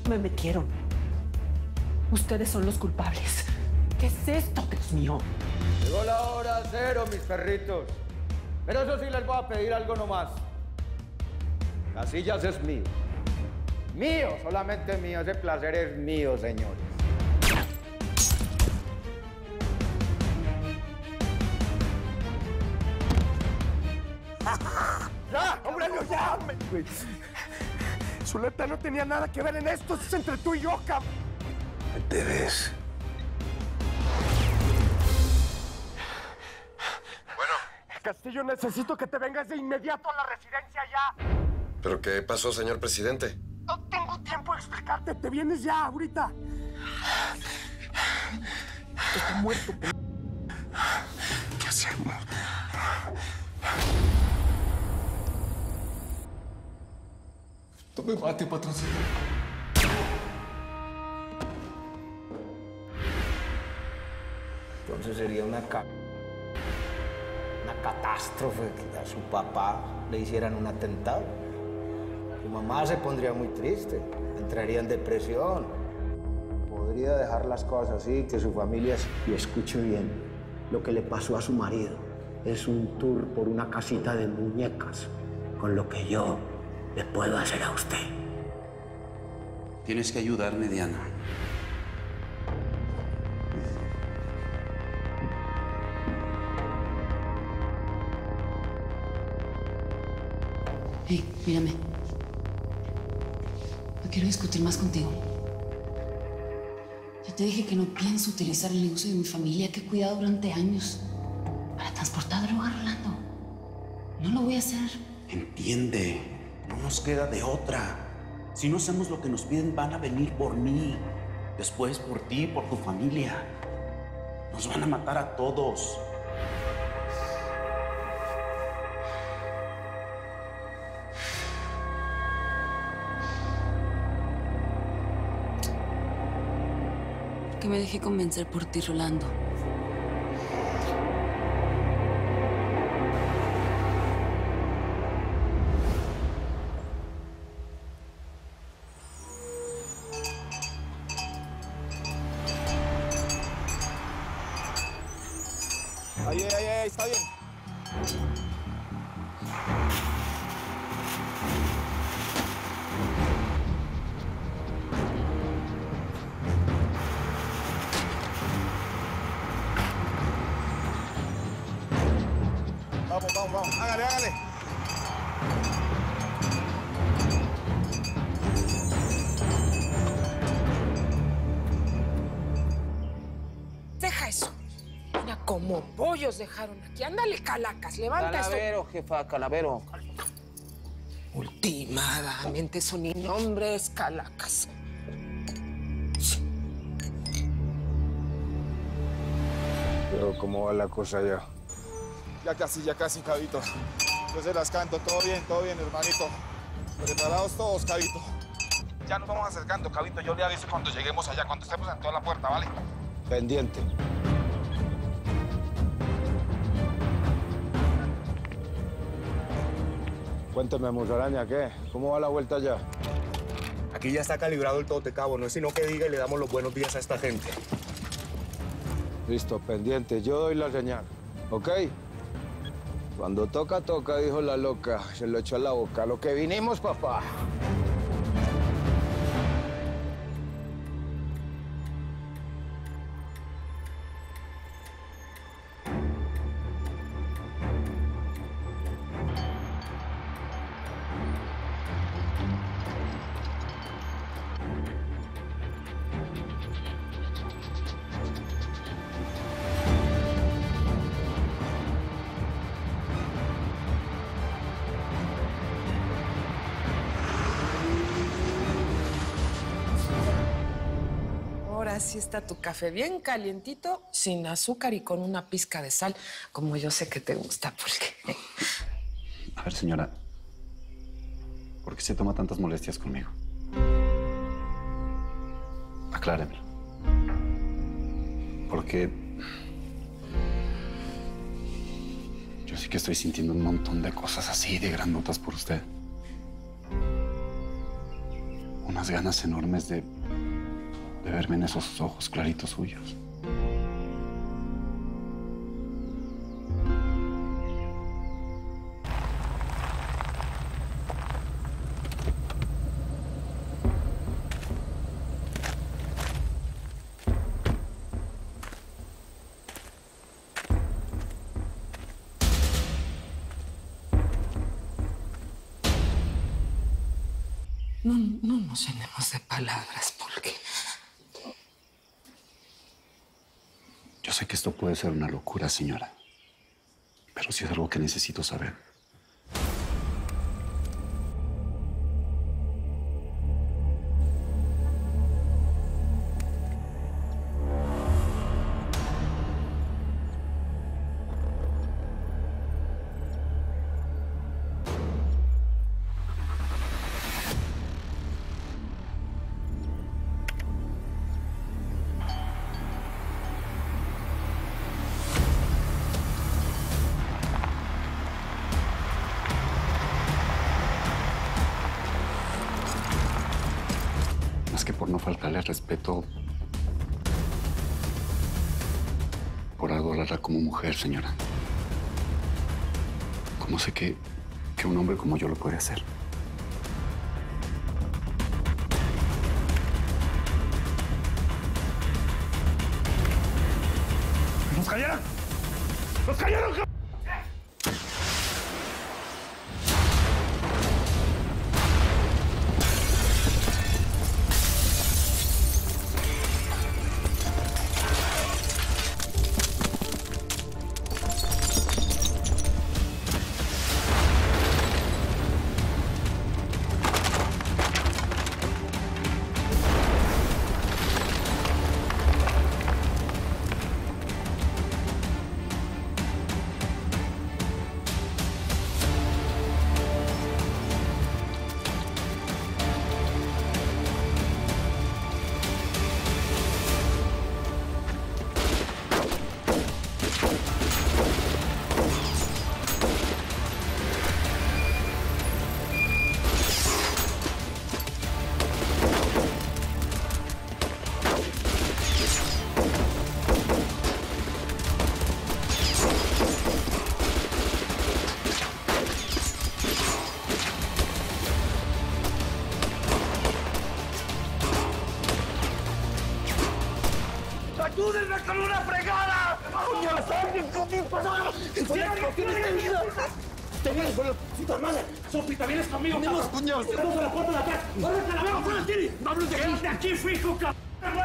Me metieron. Ustedes son los culpables. ¿Qué es esto, Dios mío? Llegó la hora cero, mis perritos. Pero eso sí les voy a pedir algo nomás. Casillas es mío. Mío, solamente mío. Ese placer es mío, señores. ¡Ya! ¡Hombre, no, ya! Zuleta no tenía nada que ver en esto. Es entre tú y yo, cabrón. ¿Te ves? Bueno. Castillo, necesito que te vengas de inmediato a la residencia ya. ¿Pero qué pasó, señor presidente? No tengo tiempo de explicarte. Te vienes ya, ahorita. Estoy muerto. ¿Qué hacemos? No me mate, patroncito. Entonces sería una catástrofe que a su papá le hicieran un atentado. Su mamá se pondría muy triste, entraría en depresión. Podría dejar las cosas así, que su familia... Y escuche bien, lo que le pasó a su marido es un tour por una casita de muñecas, con lo que yo le puedo hacer a usted. Tienes que ayudarme, Diana. Hey, mírame. No quiero discutir más contigo. Ya te dije que no pienso utilizar el negocio de mi familia que he cuidado durante años para transportar droga, Rolando. No lo voy a hacer. Entiende, no nos queda de otra. Si no hacemos lo que nos piden, van a venir por mí. Después por ti, por tu familia. Nos van a matar a todos. Que me dejé convencer por ti, Rolando. Ahí, está bien. Vamos. Hágale. Deja eso. Mira, como pollos dejaron aquí. Ándale, Calacas, levanta esto. Calavero, jefa, Calavero. Ultimadamente son nombres, Calacas. Pero ¿cómo va la cosa ya? Ya casi, Cabito. Yo se las canto. Todo bien, hermanito. Preparados todos, Cabito. Ya nos vamos acercando, Cabito. Yo le aviso cuando lleguemos allá, cuando estemos en toda la puerta, ¿vale? Pendiente. Cuénteme, Musaraña, ¿qué? ¿Cómo va la vuelta ya? Aquí ya está calibrado el tote, cabo. No es sino que diga y le damos los buenos días a esta gente. Listo, pendiente. Yo doy la señal, ¿ok? Cuando toca, dijo la loca. Se lo echó a la boca. Lo que vinimos, papá. Ahora sí está tu café bien calientito, sin azúcar y con una pizca de sal, como yo sé que te gusta, porque... A ver, señora, ¿por qué se toma tantas molestias conmigo? Acláremelo. Porque yo sí que estoy sintiendo un montón de cosas así de grandotas por usted. Unas unas ganas enormes de verme en esos ojos claritos suyos. No nos llenemos de palabras, porque... Yo sé que esto puede ser una locura, señora, pero sí es algo que necesito saber. Más que por no faltarle al respeto, por adorarla como mujer, señora. Como sé que un hombre como yo lo puede hacer. ¡Nos cayeron! ¡Nos cayeron! ¡Ayúdenme con una fregada! ¡Coño, alguien conmigo! ¡Tienes con tu hermana! ¡Sofi, te vienes conmigo! ¡Venimos, cuñado! ¡Estamos a la puerta de atrás! ¡Órale, la veo fuera, Tiri! ¡Vámonos de aquí! ¡Quédate aquí, fijo, cabrón!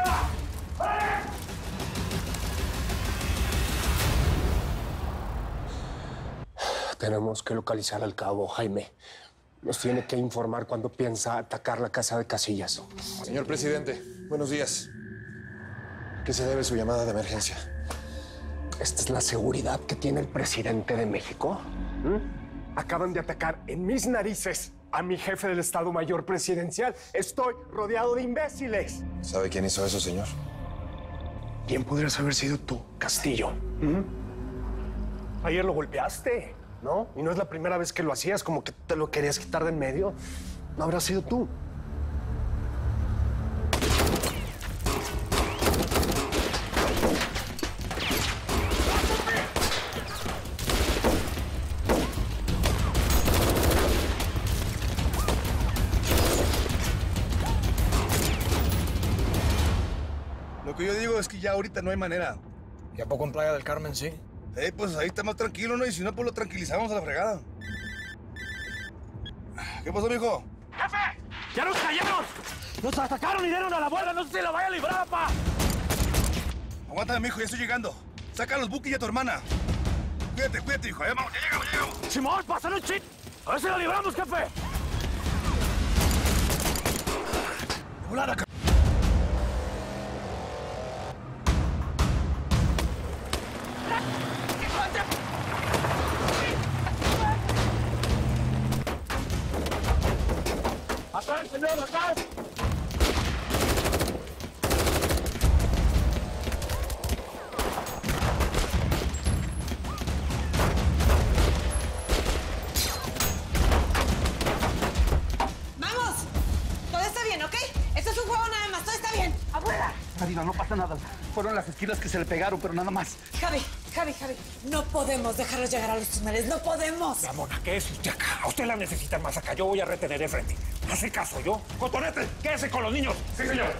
Tenemos que localizar al cabo, Jaime. Nos tiene que informar cuando piensa atacar la casa de Casillas. Señor presidente, buenos días. ¿Qué se debe su llamada de emergencia? ¿Esta es la seguridad que tiene el presidente de México? Acaban de atacar en mis narices a mi jefe del Estado Mayor Presidencial. Estoy rodeado de imbéciles. ¿Sabe quién hizo eso, señor? ¿Quién podrías haber sido tú, Castillo? Ayer lo golpeaste, ¿no? Y no es la primera vez que lo hacías, como que te lo querías quitar de en medio. No habrá sido tú. Lo que yo digo es que ya ahorita no hay manera. ¿Y a poco en Playa del Carmen sí? Pues ahí está más tranquilo, ¿no? Y si no, pues lo tranquilizamos a la fregada. ¿Qué pasó, mijo? ¡Jefe! ¡Ya nos cayeron! ¡Nos atacaron y dieron a la vuelta! ¡No sé si la vaya a librar, papá! Aguántame, mijo, ya estoy llegando. Saca los buques y a tu hermana. Cuídate, hijo. Ya vamos, ya llegamos. ¡Simón, pasan un chit! ¡A ver si la libramos, jefe! ¡Volada, c***! ¡Atrás, señor, atrás! ¡Vamos! Todo está bien, ¿ok? pasa nada. Fueron las esquinas que se le pegaron, pero nada más. Javi, no podemos dejarlos llegar a los túneles, no podemos. Ramona, ¿qué es usted acá? A usted la necesitan más acá. Yo voy a retener enfrente. ¿Hace caso yo? ¡Cotonete! ¡Quédese con los niños! ¡Sí, señor!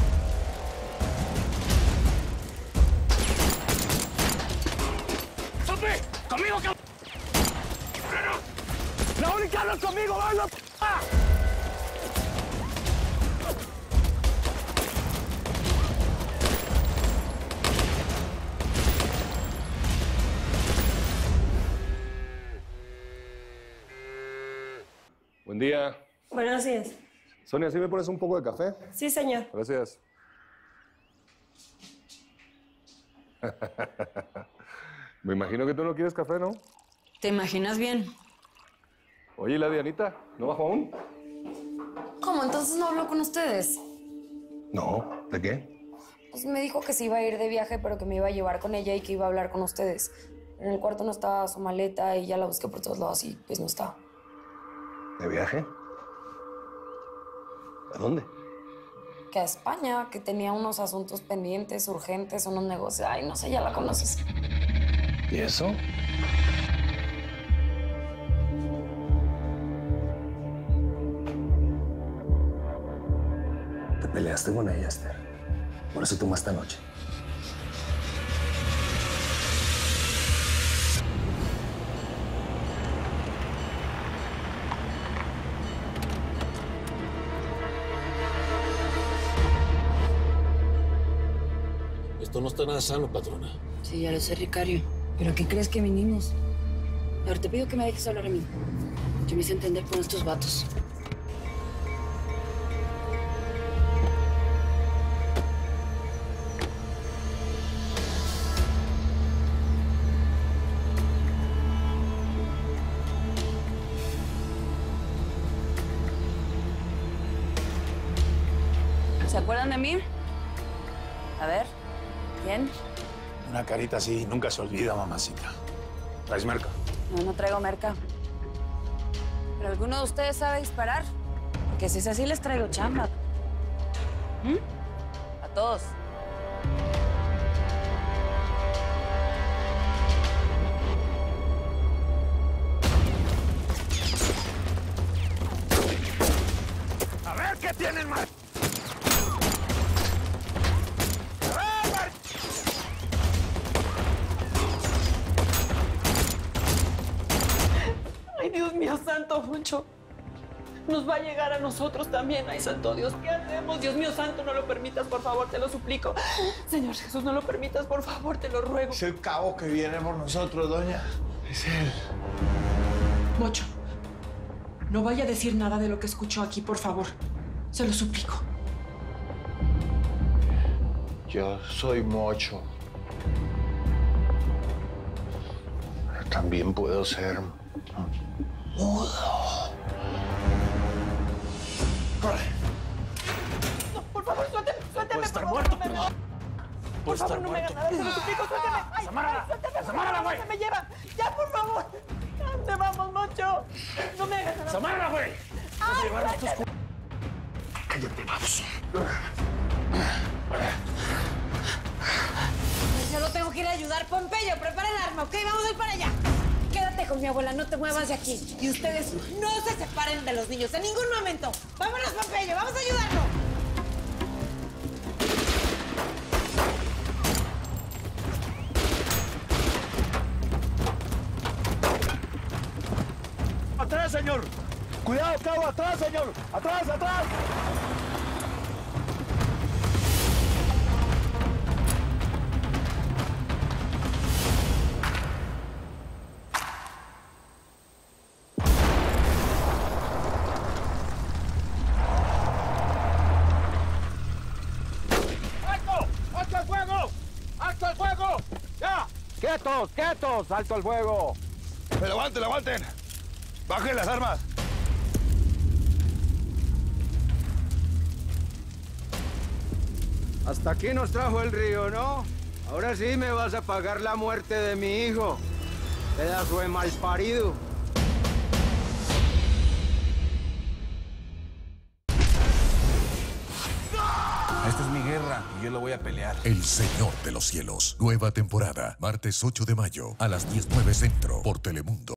¡Sopi! ¡Conmigo, cabrón! ¡Raúl y Carlos, conmigo! ¡Vamos! ¡Ah! Buen día. Buenos días. Sonia, ¿sí me pones un poco de café? Sí, señor. Gracias. Me imagino que tú no quieres café, ¿no? ¿Te imaginas bien? Oye, ¿y la Dianita? ¿No bajó aún? ¿Cómo? ¿Entonces no habló con ustedes? No. ¿De qué? Pues me dijo que se iba a ir de viaje, pero que me iba a llevar con ella y que iba a hablar con ustedes. En el cuarto no estaba su maleta y ya la busqué por todos lados y pues no estaba. ¿De viaje? ¿A dónde? Que a España, que tenía unos asuntos pendientes, urgentes, unos negocios. Ay, no sé, ya la conoces. ¿Y eso? Te peleaste con ella, Esther. Por eso tomó esta noche. Esto no está nada sano, patrona. Sí, ya lo sé, Ricario. ¿Pero a qué crees que vinimos? A ver, te pido que me dejes hablar a mí. Yo me hice entender con estos vatos. ¿Se acuerdan de mí? A ver, ¿quién? Una carita así nunca se olvida, mamacita. ¿Traes merca? No traigo merca. ¿Pero alguno de ustedes sabe disparar? Porque si es así, les traigo chamba. A todos. A ver qué tienen más. Ay, Dios mío, santo, Moncho. Nos va a llegar a nosotros también. Ay, santo Dios, ¿qué hacemos? Dios mío, santo, no lo permitas, por favor, te lo suplico. Señor Jesús, no lo permitas, por favor, te lo ruego. Es el cabo que viene por nosotros, doña. Es él. Mocho, no vaya a decir nada de lo que escuchó aquí, por favor. Se lo suplico. Yo soy Mocho. Pero también puedo ser mudo. No, por favor, suélteme, suélteme. Puede estar por muerto, favor, pero... Por favor, no me hagan nada, se lo suplico, suélteme. Ay, Samara, suélteme, Samara, güey. se me lleva. Ya, por favor. ¿A dónde vamos, Mocho? No me hagas nada. ¡Samara, güey! Ay, llevar a estos suélteme. Cállate, vamos. Solo tengo que ir a ayudar. Pompeyo, prepara el arma, ¿ok? Vamos a ir para allá. Quédate con mi abuela, no te muevas de aquí. Y ustedes no se separen de los niños en ningún momento. Vámonos, Pompeyo, vamos a ayudarlo. ¡Atrás, señor! ¡Cuidado, cabo! ¡Atrás, señor! ¡Atrás, atrás! ¡Alto! ¡Alto al fuego! ¡Alto al fuego! ¡Ya! ¡Quietos, quietos! ¡Alto el fuego! ¡Levanten, levanten! ¡Bajen las armas! Hasta aquí nos trajo el río, ¿no? Ahora sí me vas a pagar la muerte de mi hijo. Pedazo de malparido. ¡No! Esta es mi guerra y yo la voy a pelear. El Señor de los Cielos. Nueva temporada. Martes 8 de mayo a las 19 Centro por Telemundo.